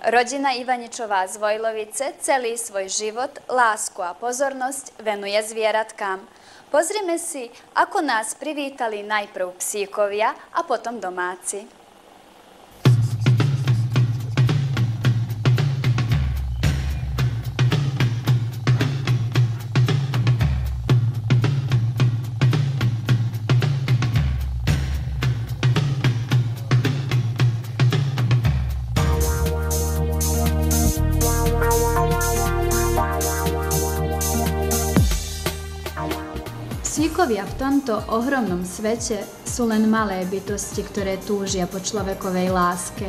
Rodina Ivaničová z Vojlovice celý svoj život, lásku a pozornosť venuje zvieratkám. Pozrime si, ako nás privítali najprv psíkovia a potom domáci. Psíkovia v tomto ohromnom svete sú len malé bytosti, ktoré túžia po človekovej láske.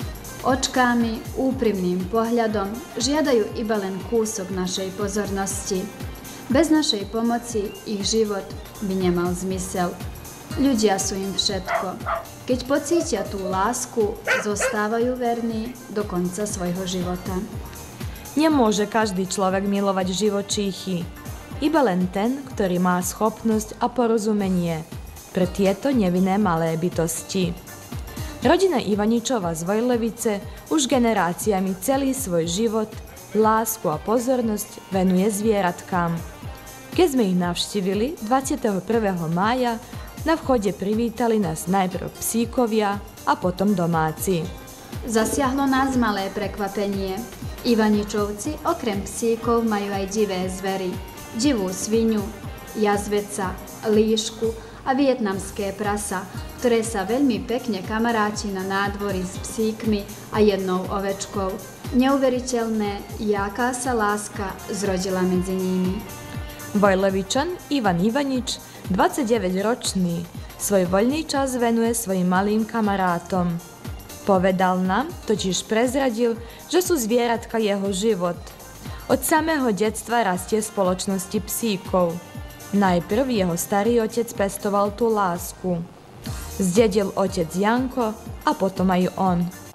Očkami, úprimným pohľadom žiadajú iba len kúsok našej pozornosti. Bez našej pomoci ich život by nemal zmysel. Ľudia sú im všetko. Keď pocítia tú lásku, zostávajú verní do konca svojho života. Nemôže každý človek milovať živočíchy. Iba len ten, ktorý má schopnosť a porozumenie pre tieto nevinné malé bytosti. Rodina Ivaničova z Vojlovice už generáciami celý svoj život, lásku a pozornosť venuje zvieratkám. Keď sme ich navštívili 21. mája, na vchode privítali nás najprv psíkovia a potom domáci. Zasiahlo nás malé prekvapenie. Ivaničovci okrem psíkov majú aj divé zvery. Divú sviňu, jazveca, líšku a vietnamské prasa, ktoré sa veľmi pekne kamaráti na nádvorí s psíkmi a jednou ovečkou. Neuveriteľné, jaká sa láska zrodila medzi nimi. Vojlovičan Ivan Ivanič, 29-ročný, svoj voľný čas venuje svojim malým kamarátom. Povedal nám, totiž prezradil, že sú zvieratka jeho život. Od samého detstva rastie v spoločnosti psíkov. Najprv jeho starý otec pestoval tú lásku. Zdedil otec Janko a potom aj on.